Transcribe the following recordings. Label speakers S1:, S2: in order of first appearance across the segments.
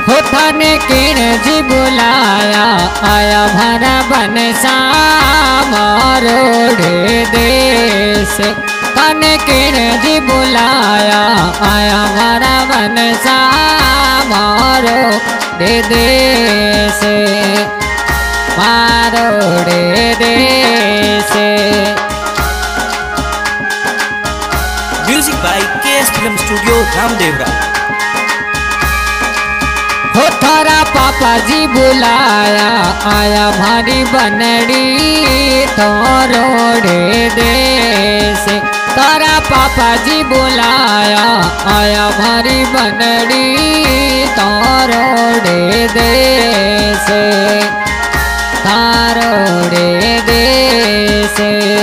S1: हो थाने किण जी बुलाया आया भरा बनसा मोरोड़े देश। थाने किण जी बुलाया आया भरा बनसा मोरोड़े देश मारोड़े देश।
S2: Music by KS film studio Ramdevra.
S1: हो थारा पापा जी बुलाया आया भारी बनड़ी तोरोड़े देश। तारा पापा जी बुलाया आया भारी बनड़ी तोरोड़े देश तारोड़े देश।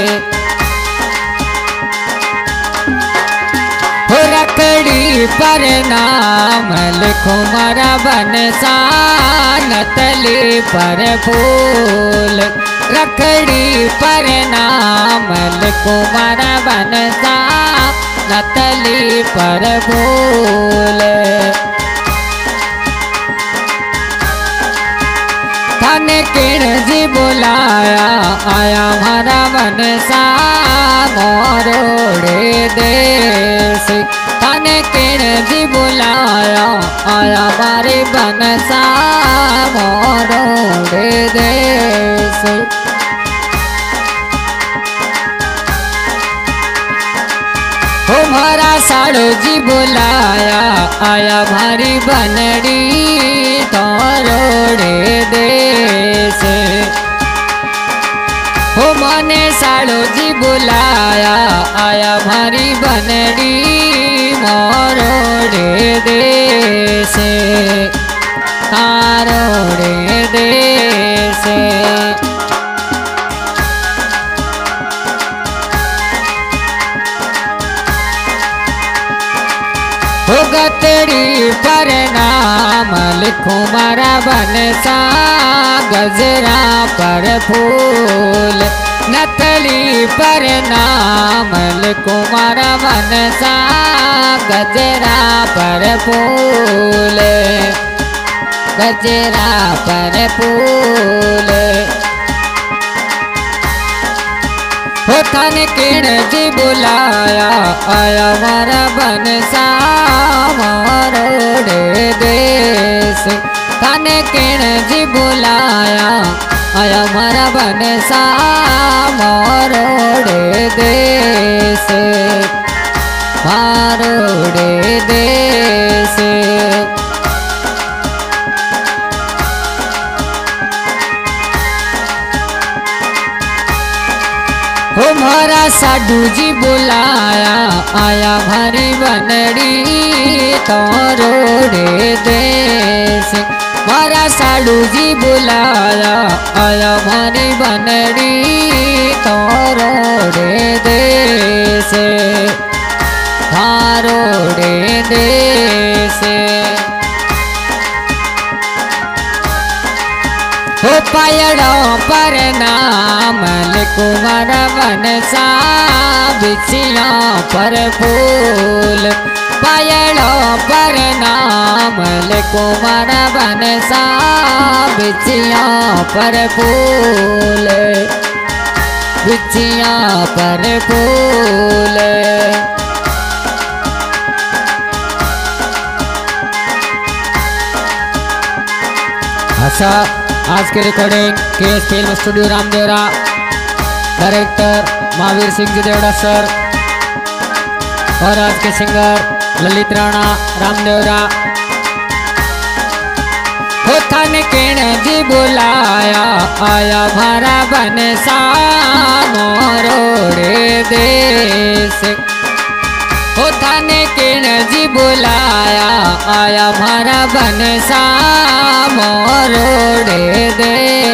S1: रखड़ी पर नाम लिखो मारा बनसा नतली पर फूल। रखड़ी पर नाम लिखो मारा बनसा नतली पर फूल। थाने किण जी बुलाया आया मारा बनसा मोरोड़े देश। थाने किण जी बुलाया आया मारी बनसा मोरोड़े देश। हमारा साड़ो जी बुलाया आया भारी बनड़ी तोरोड़े देश। हो माने साड़ो जी बुलाया आया भारी बनड़ी मोरोड़े देश तारोड़े देश। हो गतड़ी पर नाम लिखो मारा बनसा गजरा पर फूल। नतली पर नाम लिखो मारा बनसा गजरा पर फूल गजरा पर फूल। हो थाने किण जी बुलाया आया मारा बनसा मोरोड़े देश। थाने किण जी बुलाया आया मारा बनसा मोरोड़े देश मारोड़े देश। हो मारा साधु जी बुलाया आया भारी बनड़ी तोरोड़े देश। मारा साधु जी बुलाया आया भारी बनड़ी तोरोड़े देश तारोड़े देश। हो पायड़ों पर नाम लिखो मारा बनसा बिछियों पर फूल। पायड़ों पर नाम लिखो मारा बनसा बिछियों पर फूल बिछियों पर फूल। अच्छा आज के recording KS film studio Ramdevra. Director Mahavir Singh ji Deora sir और आज के सिंगर ललित राणा रामदेवरा। हो थाने किण जी बुलाया आया भारा बनसा मोरोड़े देश। हो थाने किण जी बुलाया आया भारा बनसा मोरोड़े देश।